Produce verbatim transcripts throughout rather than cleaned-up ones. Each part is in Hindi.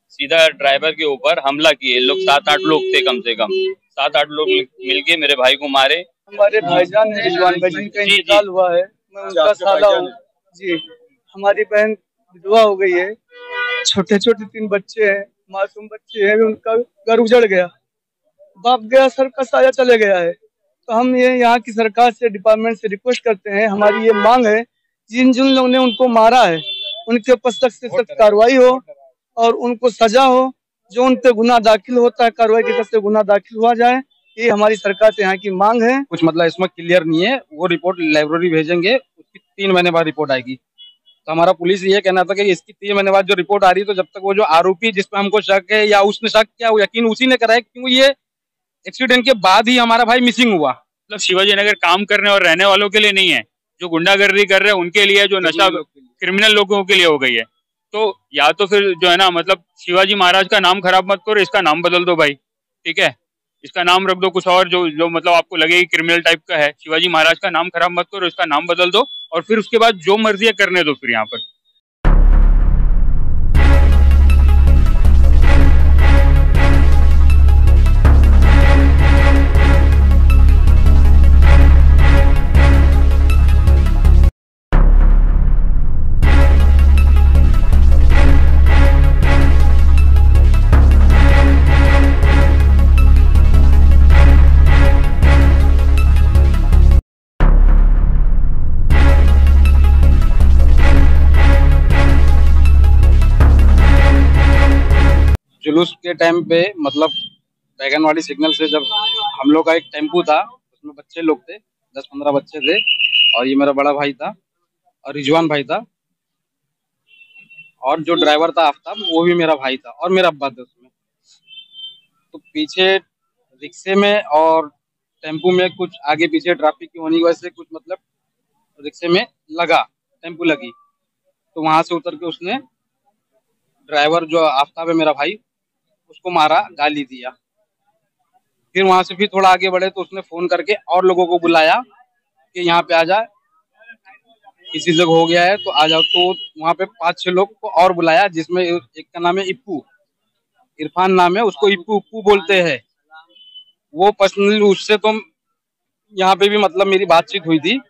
सीधा ड्राइवर के ऊपर हमला किए लोग। सात आठ लोग थे, कम से कम सात आठ लोग मिलके मेरे भाई को मारे। हमारे भाईजान है रिजवान भाई, जिनका इंतकाल हुआ है, मैं उनका साला हूँ जी। हमारी बहन विधवा हो गई है, छोटे छोटे तीन बच्चे हैं, मासूम बच्चे हैं, उनका घर उजड़ गया, बाप गया, सर का साया चले गया है। तो हम ये यहाँ की सरकार से, डिपार्टमेंट से रिक्वेस्ट करते हैं, हमारी ये मांग है, जिन जिन लोगों ने उनको मारा है उनके ऊपर सख्त से सख्त कार्रवाई हो और उनको सजा हो। जो उन पे गुनाह दाखिल होता है, कार्रवाई की तरफ से गुनाह दाखिल हुआ जाए, ये हमारी सरकार से यहाँ की मांग है। कुछ मतलब इसमें क्लियर नहीं है, वो रिपोर्ट लाइब्रेरी भेजेंगे, उसकी तीन महीने बाद रिपोर्ट आएगी। तो हमारा पुलिस ये कहना था कि इसकी तीन महीने बाद जो रिपोर्ट आ रही है, तो जब तक वो जो आरोपी जिस पे हमको शक है या उसने शक किया, वो यकीन उसी ने कराया, क्योंकि ये एक्सीडेंट के बाद ही हमारा भाई मिसिंग हुआ। मतलब शिवाजी नगर काम करने और रहने वालों के लिए नहीं है, जो गुंडागर्दी कर रहे हैं उनके लिए, जो नशा क्रिमिनल लोगों के लिए हो गई है। तो या तो फिर जो है ना, मतलब शिवाजी महाराज का नाम खराब मत करो, इसका नाम बदल दो भाई, ठीक है। इसका नाम रख दो कुछ और, जो जो मतलब आपको लगे क्रिमिनल टाइप का है। शिवाजी महाराज का नाम खराब मत करो, इसका नाम बदल दो, और फिर उसके बाद जो मर्जी है करने दो फिर यहाँ पर। जुलूस के टाइम पे मतलब बैगनवाड़ी सिग्नल से जब हम लोग का एक टेम्पू था, उसमें बच्चे लोग थे, दस पंद्रह बच्चे थे, और ये मेरा बड़ा भाई था और रिजवान भाई था, और जो ड्राइवर था आफ्ताब, वो भी मेरा भाई था, और मेरा अब्बा थे उसमें। तो पीछे रिक्शे में और टेम्पू में कुछ आगे पीछे ट्रैफिक की होने की वजह से कुछ मतलब रिक्शे में लगा, टेम्पू लगी, तो वहां से उतर के उसने ड्राइवर जो आफ्ताब है मेरा भाई, उसको मारा, गाली दिया। फिर वहां से फिर थोड़ा आगे बढ़े तो उसने फोन करके और लोगों को बुलाया कि यहाँ पे आ जा, किसी जगह हो गया है तो आ जाओ। तो वहां पे पांच छह लोग को और बुलाया, जिसमें एक का नाम है इप्पू, इरफान नाम है, उसको इप्पू उप्पू बोलते हैं। वो पर्सनली उससे तो यहाँ पे भी मतलब मेरी बातचीत हुई थी।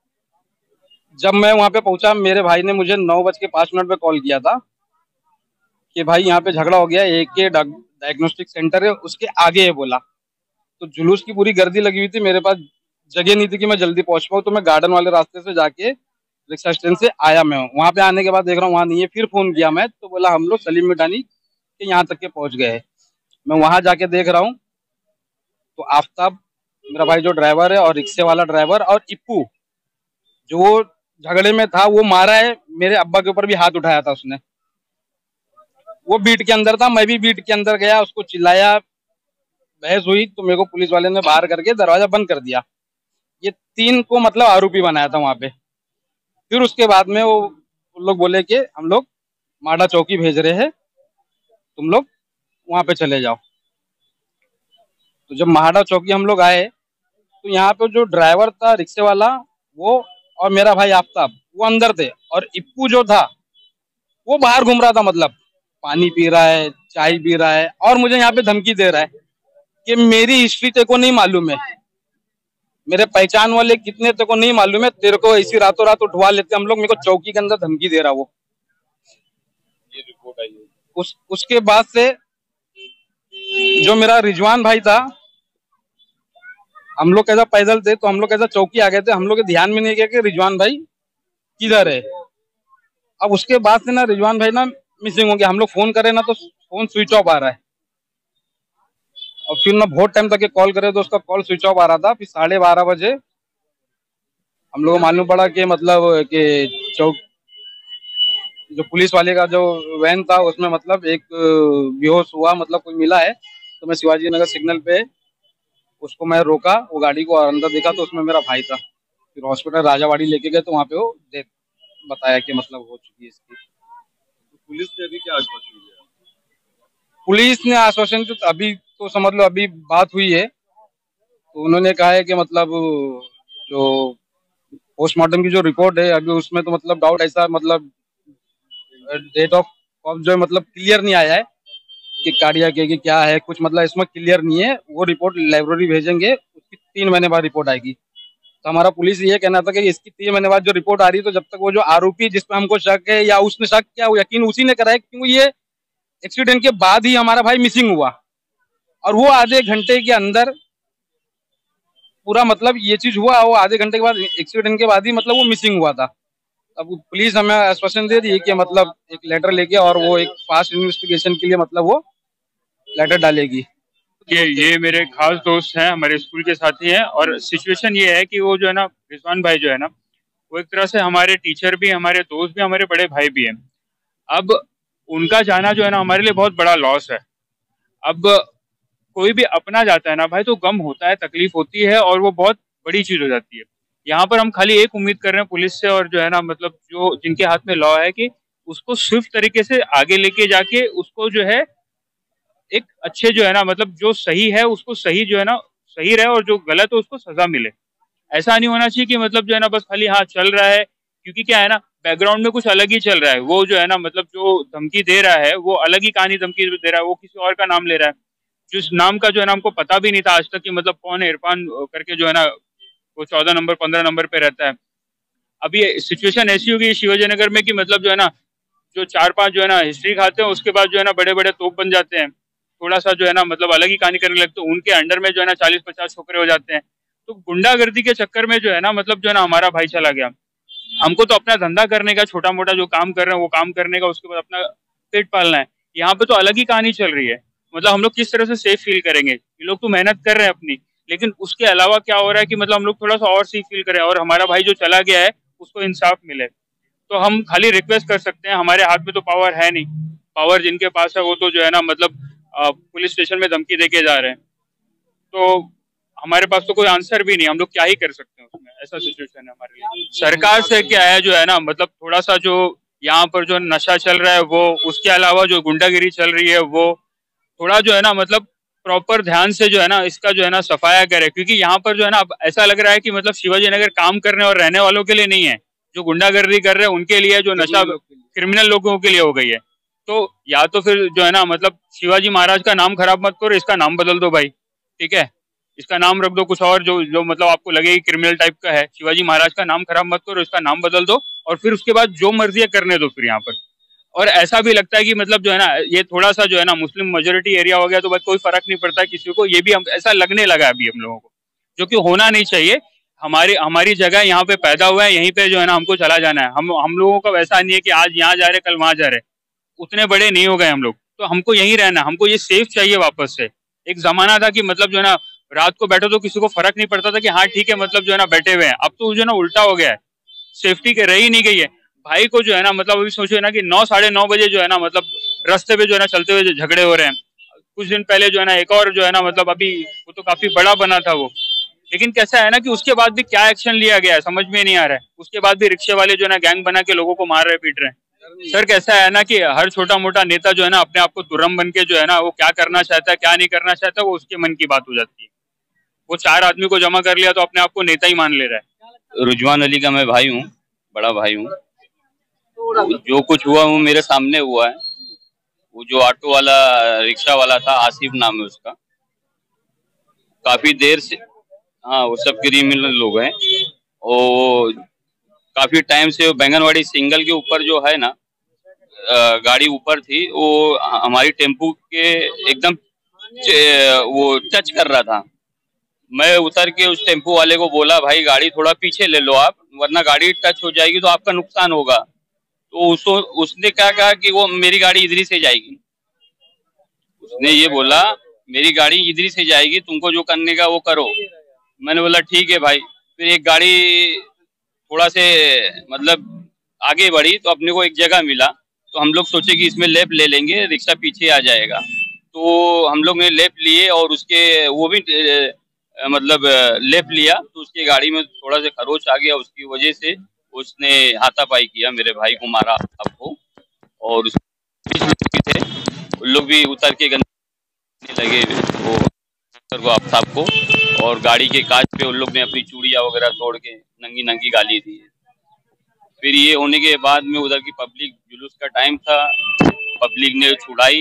जब मैं वहां पे पहुंचा, मेरे भाई ने मुझे नौ बज के पांच मिनट पे कॉल किया था कि भाई यहाँ पे झगड़ा हो गया, एक के डायग्नोस्टिक सेंटर है उसके आगे है बोला। तो जुलूस की पूरी गर्दी लगी हुई थी, मेरे पास जगह नहीं थी कि मैं जल्दी पहुंच पाऊँ, तो मैं गार्डन वाले रास्ते से जाके रिक्शा स्टैंड से आया। मैं वहां पे आने के बाद देख रहा हूँ वहां नहीं है, फिर फोन किया मैं, तो बोला हम लोग सलीम मिठानी के यहाँ तक के पहुंच गए। मैं वहां जाके देख रहा हूँ तो आफ्ताब मेरा भाई जो ड्राइवर है, और रिक्शे वाला ड्राइवर, और इप्पू जो झगड़े में था, वो मारा है। मेरे अब्बा के ऊपर भी हाथ उठाया था उसने। वो बीट के अंदर था, मैं भी बीट के अंदर गया, उसको चिल्लाया, बहस हुई, तो मेरे को पुलिस वाले ने बाहर करके दरवाजा बंद कर दिया। ये तीन को मतलब आरोपी बनाया था वहां पे। फिर उसके बाद में वो लोग बोले कि हम लोग माडा चौकी भेज रहे हैं, तुम लोग वहां पे चले जाओ। तो जब माडा चौकी हम लोग आए, तो यहाँ पे जो ड्राइवर था रिक्शे वाला, वो और मेरा भाई आफ्ताब, वो अंदर थे, और इप्पू जो था वो बाहर घूम रहा था, मतलब पानी पी रहा है, चाय पी रहा है, और मुझे यहाँ पे धमकी दे रहा है कि मेरी हिस्ट्री तेरे को नहीं मालूम है, मेरे पहचान वाले कितने तेरे को नहीं मालूम है, तेरे को इसी रातों रात उठवा लेते हम लोग। मेरे को चौकी के अंदर धमकी दे रहा वो। ये रिपोर्ट आई है। उस उसके बाद से जो मेरा रिजवान भाई था, हम लोग कैसा पैदल थे, तो हम लोग कैसा चौकी आ गए थे, हम लोग ध्यान में नहीं गया कि रिजवान भाई किधर है। अब उसके बाद से ना रिजवान भाई ना मिसिंग हो गया। हम लोग फोन करे ना तो फोन स्विच ऑफ आ रहा है, और फिर ना बहुत टाइम तक कॉल करे तो उसका कॉल स्विच ऑफ आ रहा था। फिर साढ़े बारह बजे हम लोग को मालूम पड़ा कि मतलब कि चौक जो पुलिस वाले का जो वैन था, उसमें मतलब एक बेहोश हुआ, मतलब कोई मिला है। तो मैं शिवाजी नगर सिग्नल पे उसको मैं रोका, वो गाड़ी को, और अंदर देखा तो उसमें मेरा भाई था। फिर हॉस्पिटल राजावाड़ी लेके गए, तो वहाँ पे वो डेथ बताया कि मतलब हो चुकी है इसकी। पुलिस ने अभी क्या आश्वासन दिया? पुलिस ने आश्वासन तो अभी तो समझ लो अभी बात हुई है, तो उन्होंने कहा है कि मतलब जो पोस्टमार्टम की जो रिपोर्ट है अभी, उसमें तो मतलब डाउट ऐसा, मतलब डेट ऑफ ऑफ जो है मतलब क्लियर नहीं आया है, कि कार्डियक है कि क्या है, कुछ मतलब इसमें क्लियर नहीं है। वो रिपोर्ट लाइब्रेरी भेजेंगे, उसकी तीन महीने बाद रिपोर्ट आएगी। तो हमारा पुलिस ये कहना था कि इसकी तीन महीने बाद जो रिपोर्ट आ रही है, तो जब तक वो जो आरोपी जिस पे हमको शक है या उसने शक किया, वो यकीन उसी ने करा है, क्योंकि ये एक्सीडेंट के बाद ही हमारा भाई मिसिंग हुआ और वो आधे घंटे के अंदर पूरा मतलब ये चीज हुआ। वो आधे घंटे के बाद एक्सीडेंट के बाद ही मतलब वो मिसिंग हुआ था। अब पुलिस हमें आश्वासन दे रही है कि मतलब एक लेटर लेके और वो एक फास्ट इन्वेस्टिगेशन के लिए मतलब वो लेटर डालेगी। ये ये मेरे खास दोस्त हैं, हमारे स्कूल के साथी हैं। और सिचुएशन ये है कि वो जो है ना रिजवान भाई जो है ना, वो एक तरह से हमारे टीचर भी, हमारे दोस्त भी, हमारे बड़े भाई भी हैं। अब उनका जाना जो है ना हमारे लिए बहुत बड़ा लॉस है। अब कोई भी अपना जाता है ना भाई, तो गम होता है, तकलीफ होती है और वो बहुत बड़ी चीज हो जाती है। यहाँ पर हम खाली एक उम्मीद कर रहे हैं पुलिस से और जो है ना मतलब जो जिनके हाथ में लॉ है, कि उसको स्विफ्ट तरीके से आगे लेके जाके उसको जो है एक अच्छे जो है ना मतलब जो सही है उसको सही जो है ना सही रहे, और जो गलत है उसको सजा मिले। ऐसा नहीं होना चाहिए कि मतलब जो है ना बस खाली हाँ चल रहा है, क्योंकि क्या है ना बैकग्राउंड में कुछ अलग ही चल रहा है। वो जो है ना मतलब जो धमकी दे रहा है वो अलग ही कहानी धमकी दे रहा है, वो किसी और का नाम ले रहा है, जिस नाम का जो है ना हमको पता भी नहीं था आज तक कि मतलब कौन है। इरफान करके जो है ना वो चौदह नंबर पंद्रह नंबर पे रहता है। अभी सिचुएशन ऐसी होगी शिवाजी नगर में कि मतलब जो है ना जो चार पांच जो है ना हिस्ट्री खाते हैं, उसके बाद जो है ना बड़े बड़े तोप बन जाते हैं, थोड़ा सा जो है ना मतलब अलग ही कहानी करने लगते हैं, उनके अंडर में जो है ना चालीस पचास छोकरे हो जाते हैं। तो गुंडागर्दी के चक्कर में जो है ना मतलब जो है ना हमारा भाई चला गया। हमको तो अपना धंधा करने का, छोटा मोटा जो काम कर रहे हैं वो काम करने का, उसके बाद अपना पेट पालना है। यहाँ पे तो अलग ही कहानी चल रही है। मतलब हम लोग किस तरह से सेफ फील करेंगे? ये लोग तो मेहनत कर रहे हैं अपनी, लेकिन उसके अलावा क्या हो रहा है कि मतलब हम लोग थोड़ा सा और सेफ फील करें और हमारा भाई जो चला गया है उसको इंसाफ मिले। तो हम खाली रिक्वेस्ट कर सकते हैं, हमारे हाथ में तो पावर है नहीं। पावर जिनके पास है वो तो जो है ना मतलब पुलिस स्टेशन में धमकी देके जा रहे हैं। तो हमारे पास तो कोई आंसर भी नहीं, हम लोग क्या ही कर सकते हैं उसमें। ऐसा सिचुएशन है हमारे लिए। सरकार से क्या है जो है ना मतलब थोड़ा सा जो यहाँ पर जो नशा चल रहा है वो, उसके अलावा जो गुंडागिरी चल रही है वो, थोड़ा जो है ना मतलब प्रॉपर ध्यान से जो है ना इसका जो है ना सफाया करे। क्योंकि यहाँ पर जो है ना अब ऐसा लग रहा है कि मतलब शिवाजी नगर काम करने और रहने वालों के लिए नहीं है, जो गुंडागर्दी कर रहे हैं उनके लिए, जो नशा क्रिमिनल लोगों के लिए हो गई है। तो या तो फिर जो है ना मतलब शिवाजी महाराज का नाम खराब मत करो, इसका नाम बदल दो भाई, ठीक है? इसका नाम रख दो कुछ और जो जो मतलब आपको लगे क्रिमिनल टाइप का है। शिवाजी महाराज का नाम खराब मत करो, इसका नाम बदल दो और फिर उसके बाद जो मर्जी है करने दो फिर यहाँ पर। और ऐसा भी लगता है कि मतलब जो है ना ये थोड़ा सा जो है ना मुस्लिम मेजोरिटी एरिया हो गया तो बस कोई फर्क नहीं पड़ता किसी को। ये भी हम ऐसा लगने लगा है अभी हम लोगों को, जो कि होना नहीं चाहिए। हमारी हमारी जगह यहाँ पे पैदा हुआ है, यहीं पे जो है ना हमको चला जाना है। हम हम लोगों का वैसा नहीं है कि आज यहाँ जा रहे कल वहां जा रहे, उतने बड़े नहीं हो गए हम लोग। तो हमको यहीं रहना, हमको ये सेफ चाहिए वापस से। एक जमाना था कि मतलब जो है ना रात को बैठो तो किसी को फर्क नहीं पड़ता था कि हाँ ठीक है मतलब जो है ना बैठे हुए हैं। अब तो जो है ना उल्टा हो गया है, सेफ्टी के रही नहीं गई है। भाई को जो है ना मतलब अभी सोचो ना कि नौ साढ़े नौ बजे जो है ना मतलब रास्ते पे जो है ना चलते हुए झगड़े हो रहे हैं। कुछ दिन पहले जो है ना एक और जो है ना मतलब अभी वो तो काफी बड़ा बना था वो, लेकिन कैसा है ना कि उसके बाद भी क्या एक्शन लिया गया है समझ में नहीं आ रहा है। उसके बाद भी रिक्शे वाले जो है ना गैंग बना के लोगों को मार रहे पीट रहे हैं। सर कैसा है ना कि हर छोटा मोटा नेता जो है ना अपने आप को तुरम बन के जो है ना वो क्या करना चाहता है क्या नहीं करना चाहता वो उसके मन की बात हो जाती है। वो चार आदमी को जमा कर लिया तो अपने आप को नेता ही मान ले रहा है। रुजवान अली का मैं भाई हूँ, बड़ा भाई हूँ। जो कुछ हुआ वो मेरे सामने हुआ है। वो जो ऑटो वाला रिक्शा वाला था, आसिफ नाम है उसका, काफी देर से, हाँ वो सब क्रिमिनल लोग हैं। और काफी टाइम से बैंगनवाड़ी सिंगल के ऊपर जो है ना गाड़ी ऊपर थी, वो हमारी टेम्पू के एकदम वो टच कर रहा था। मैं उतर के उस टेम्पू वाले को बोला भाई गाड़ी थोड़ा पीछे ले लो आप, वरना गाड़ी टच हो जाएगी तो आपका नुकसान होगा। तो उसको उसने क्या कहा कि वो मेरी गाड़ी इधर से जाएगी। उसने ये बोला मेरी गाड़ी इधर से जाएगी, तुमको जो करने का वो करो। मैंने बोला ठीक है भाई। फिर एक गाड़ी थोड़ा से मतलब आगे बढ़ी तो अपने को एक जगह मिला, तो हम लोग सोचे कि इसमें लेफ्ट ले लेंगे, रिक्शा पीछे आ जाएगा। तो हम लोग ने लेफ्ट लिए और उसके वो भी मतलब लेफ्ट लिया तो उसकी गाड़ी में थोड़ा सा खरोच आ गया। उसकी वजह से उसने हाथापाई किया, मेरे भाई को मारा आपको। और उस थे उन लोग भी उतर के गंदे लगे वो को आफ्ताब को, और गाड़ी के कांच पे उन लोग ने अपनी चूड़ियां वगैरह तोड़ के नंगी नंगी गाली दी। फिर ये होने के बाद में उधर की पब्लिक, जुलूस का टाइम था, पब्लिक ने छुड़ाई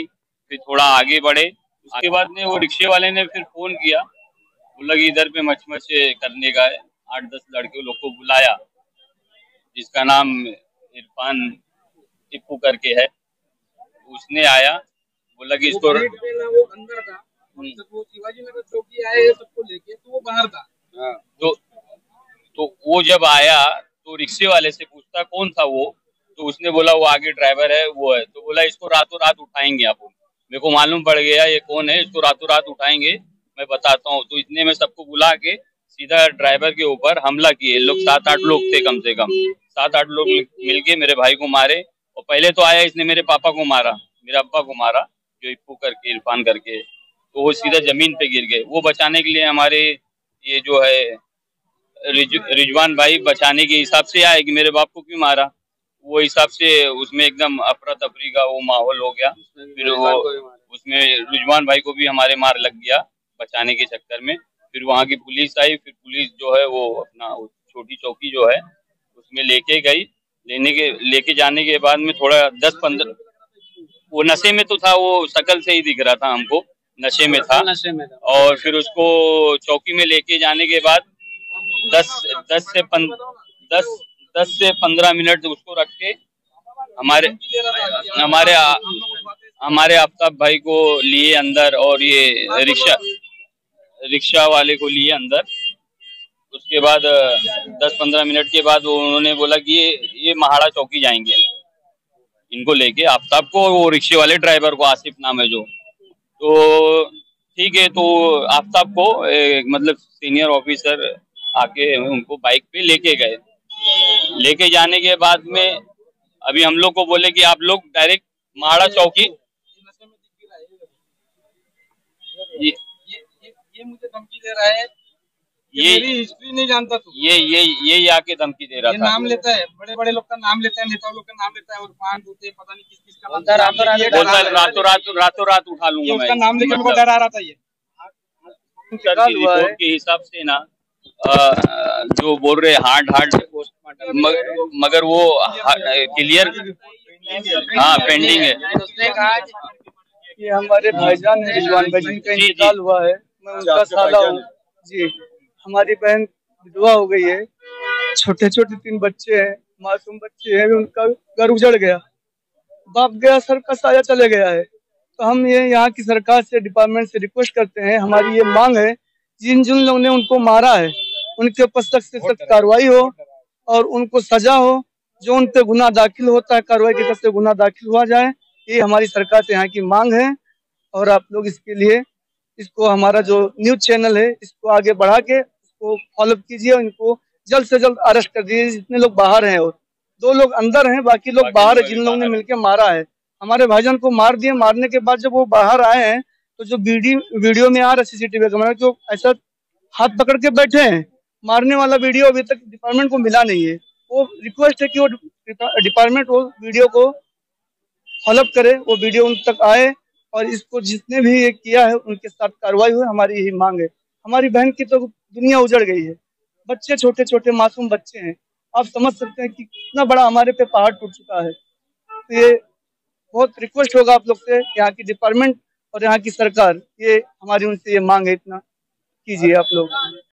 फिर थोड़ा आगे बढ़े, उसके बाद में वो रिक्शे वाले ने फिर फोन किया, बोला कि इधर पे मच मच करने का है, आठ दस लड़के लोग को बुलाया, जिसका नाम इरफान टिप्पू करके है, उसने आया, बोला कि इसको वो अंदर था, जब वो शिवाजी नगर चौकी आए सबको लेके तो वो बाहर था। तो तो वो जब आया तो रिक्शे वाले से पूछता कौन था वो, तो उसने बोला वो आगे ड्राइवर है वो है, तो बोला इसको रातों रात उठाएंगे आप। मेरे को मालूम पड़ गया ये कौन है, इसको रातों रात उठाएंगे, मैं बताता हूँ। तो इतने में सबको बुला के सीधा ड्राइवर के ऊपर हमला किए। लोग सात आठ लोग थे, कम से कम सात आठ लोग मिलके मेरे भाई को मारे। और पहले तो आया इसने मेरे पापा को मारा, मेरे अब्बा को मारा, जो इप्पू करके इरफान करके, तो वो सीधा जमीन पे गिर गए। वो बचाने के लिए हमारे ये जो है रिज, रिजवान भाई बचाने के हिसाब से आए कि मेरे बाप को क्यों मारा, वो हिसाब से उसमें एकदम अफरा तफरी का वो माहौल हो गया। फिर वो उसमें रिजवान भाई को भी हमारे मार लग गया बचाने के चक्कर में। फिर वहाँ की पुलिस आई, फिर पुलिस जो है वो अपना छोटी चौकी जो है उसमें लेके गई। लेने के लेके जाने के बाद में थोड़ा दस पंद्रह, वो नशे में तो था, वो शकल से ही दिख रहा था हमको, नशे में था। नशे में था। और फिर उसको चौकी में लेके जाने के बाद दस दस से पन, दस दस से पंद्रह मिनट उसको रख के हमारे हमारे हमारे आफ्ताब भाई को लिए अंदर, और ये रिक्शा रिक्शा वाले को लिए अंदर। उसके बाद दस पंद्रह मिनट के बाद उन्होंने बोला कि ये ये महाड़ा चौकी जाएंगे, इनको लेके आफ्ताब को, वो रिक्शे वाले ड्राइवर को, आसिफ नाम है जो। तो ठीक है, तो आफ्ताब को ए, मतलब सीनियर ऑफिसर आके उनको बाइक पे लेके गए। लेके जाने के बाद में अभी हम लोग को बोले कि आप लोग डायरेक्ट महाड़ा चौकी, ये ये ये मुझे धमकी दे रहा है, ये मेरी हिस्ट्री नहीं जानता तू। ये ये ये आके धमकी दे रहा ये था। नाम लेता है, बड़े बड़े लोग का नाम लेता है, नेताओं लोग का नाम लेता है, और पान दूते पता नहीं किस किस का बोलता रातों रात रातों रात उठा लूंगा मैं, उसका नाम लेके मुझे डरा रहा था। ये रिपोर्ट के हिसाब से ना जो बोल रहे हार्ड हार्ड, मगर वो क्लियर, हाँ पेंडिंग है। ये हमारे भाईजान है, रिजवान भाई, जिनका इंतकाल हुआ है, मैं उनका साला हूँ जी। हमारी बहन विधवा हो गई है, छोटे छोटे तीन बच्चे हैं, मासूम बच्चे हैं, उनका घर उजड़ गया, बाप गया, सर का साया चले गया है। तो हम ये यहाँ की सरकार से, डिपार्टमेंट से रिक्वेस्ट करते हैं, हमारी ये मांग है, जिन जिन लोगों ने उनको मारा है उनके ऊपर सख्त से सख्त कार्रवाई हो और उनको सजा हो। जो उन पे गुनाह दाखिल होता है, कार्रवाई के तरफ से गुनाह दाखिल हुआ जाए, ये हमारी सरकार से यहाँ की मांग है। और आप लोग इसके लिए, इसको हमारा जो न्यूज चैनल है, इसको आगे बढ़ा के इसको फॉलो कीजिए, इनको जल्द से जल्द अरेस्ट कर दीजिए। जितने लोग बाहर हैं, और दो लोग अंदर हैं, बाकी लोग बाहर है, जिन लोगों ने मिलकर मारा है। हमारे भाईजान को मार दिए, मारने के बाद जब वो बाहर आए हैं तो जो वीडियो वीडियो में आ रहा है सीसीटीवी कैमरा, जो ऐसा हाथ पकड़ के बैठे हैं, मारने वाला वीडियो अभी तक डिपार्टमेंट को मिला नहीं है। वो रिक्वेस्ट है कि वो डिपार्टमेंट वो वीडियो को फॉलोअप करे, वो वीडियो उन तक आए, और इसको जिसने भी ये किया है उनके साथ कार्रवाई हुई। हमारी यही मांग है। हमारी बहन की तो दुनिया उजड़ गई है, बच्चे छोटे छोटे मासूम बच्चे हैं, आप समझ सकते हैं कि कितना बड़ा हमारे पे पहाड़ टूट चुका है। तो ये बहुत रिक्वेस्ट होगा आप लोग से, यहाँ की डिपार्टमेंट और यहाँ की सरकार, ये हमारी उनसे ये मांग है, इतना कीजिए आप लोग।